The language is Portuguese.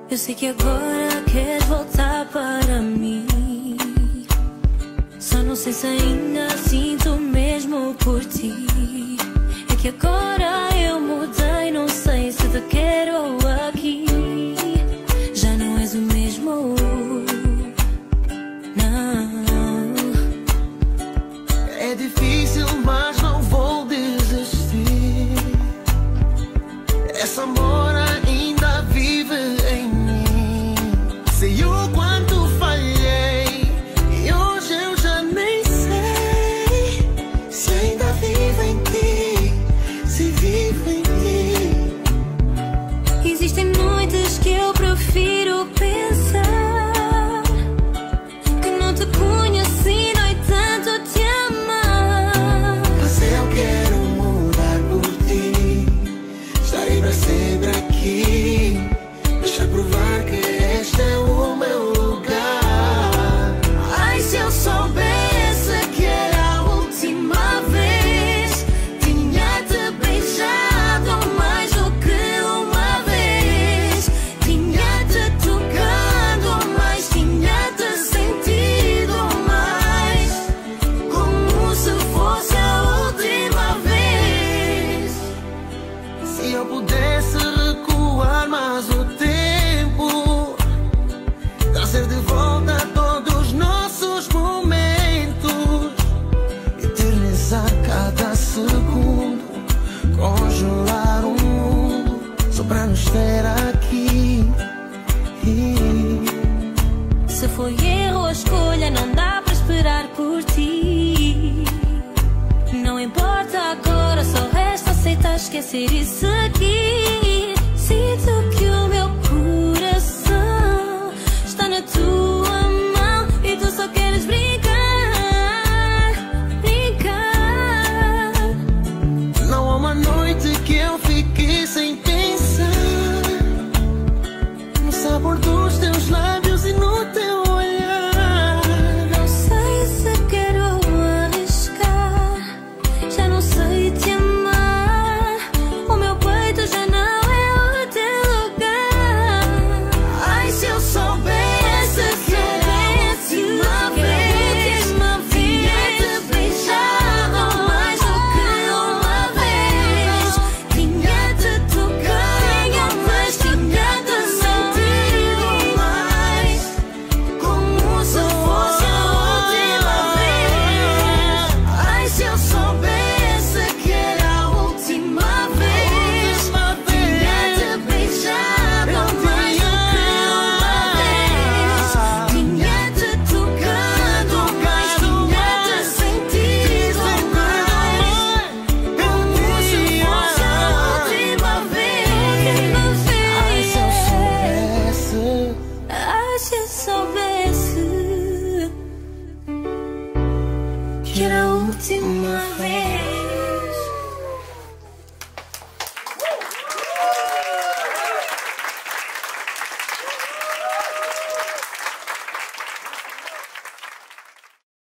Eu sei que agora queres voltar para mim. Só não sei se ainda sinto mesmo por ti. É que agora eu mudei, não sei se te quero aqui. Já não és o mesmo, não. É difícil, mas não vou desistir. Esse amor ainda vive em mim. Sei o quanto falhei e hoje eu já nem sei se ainda vivo em ti, se vivo em ti. Existem noites que eu prefiro pensar que não te conheci, no entanto te amar. Mas eu quero mudar por ti, estarei para sempre aqui. Deixa provar que este é o meu lugar. Ai, se eu soubesse que era a última vez, tinha-te beijado mais do que uma vez, tinha-te tocado mais, tinha-te sentido mais, como se fosse a última vez. Se eu pudesse recuar mais o tempo, trazer de volta todos os nossos momentos, eternizar cada segundo, congelar o mundo só para nos ter aqui. Se foi erro a escolha, não dá para esperar por ti. Não importa agora, só resta aceitar, esquecer e seguir. Sinto que o meu coração está na tua mão e tu só queres brincar, brincar. Não há uma noite que eu fiquei sem pensar no sabor dos teus lábios e no teu olhar. Não sei se quero arriscar, já não sei te amar. O meu peito já não é o teu lugar. Ai, se eu soubesse que era a última vez, tinha-te beijado mais do que uma vez, tinha-te tocado mais, tinha-te sentido mais, como se fosse a última vez. Ai, se eu soubesse que era a última vez, tinha-te beijado mais do que uma vez, tinha-te tocado mais, tinha-te sentido mais, como se fosse a última vez. Ai, se eu soubesse. Ai, se eu soubesse que era a última vez.